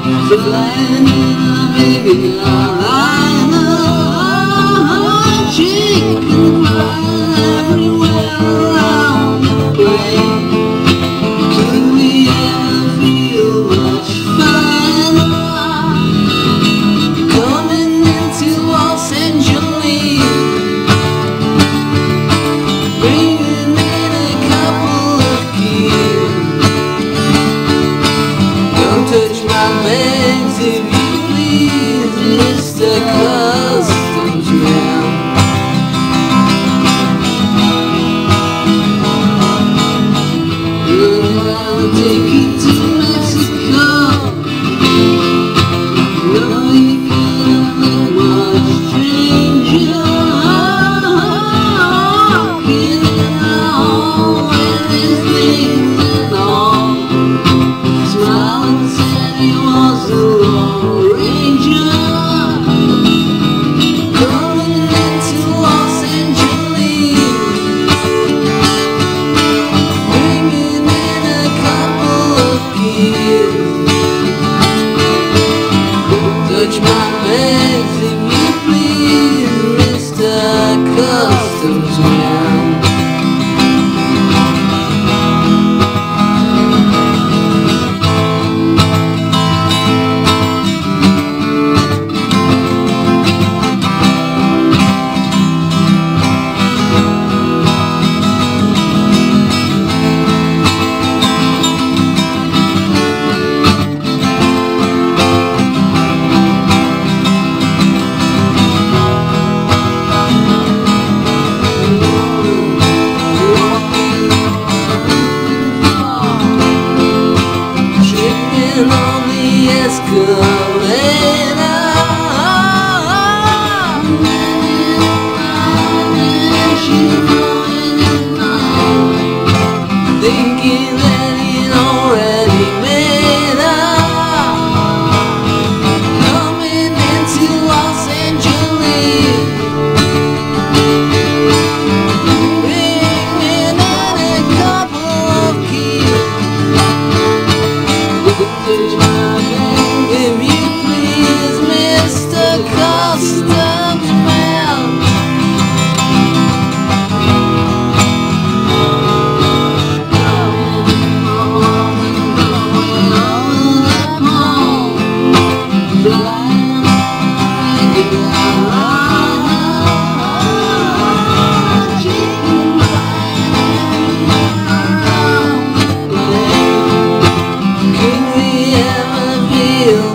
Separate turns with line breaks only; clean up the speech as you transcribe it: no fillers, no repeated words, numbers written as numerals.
Flying in a baby airliner, chicken flying everywhere around the plane. Could we ever feel much finer coming into Los Angeles, bringing in a couple of kids? Don't touch my bags if you please, Mr. Customs Man. I'll take you to Mexico. No, you couldn't look much stranger. Walking along with his things and all, smiling said he was a Lone Ranger, coming into Los Angeles, bringing in a couple of kids. Touch my bags if you please, Mr. Customs Man. On the escalator, she's blowing his mind, thinking that he'd already made her, coming into Los Angeles, bringing in a couple of kids. Touch my bag if you please, Mr. Customs Man. Could we ever feel